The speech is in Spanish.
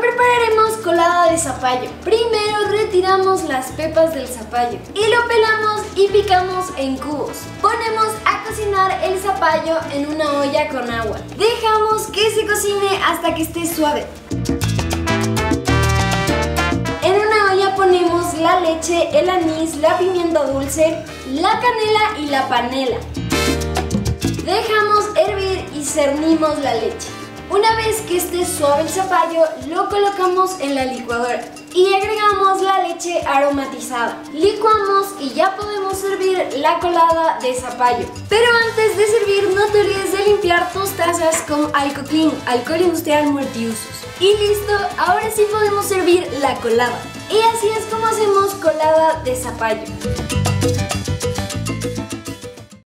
prepararemos colada de zapallo. Primero retiramos las pepas del zapallo y lo pelamos y picamos en cubos. Ponemos a cocinar el zapallo en una olla con agua. Dejamos que se cocine hasta que esté suave. En una olla ponemos la leche, el anís, la pimienta dulce, la canela y la panela. Dejamos hervir y cernimos la leche. Una vez que esté suave el zapallo, lo colocamos en la licuadora y agregamos la leche aromatizada. Licuamos y ya podemos servir la colada de zapallo. Pero antes de servir, no te olvides de limpiar tus tazas con Alcoclean, alcohol industrial multiusos. Y listo, ahora sí podemos servir la colada. Y así es como hacemos colada de zapallo.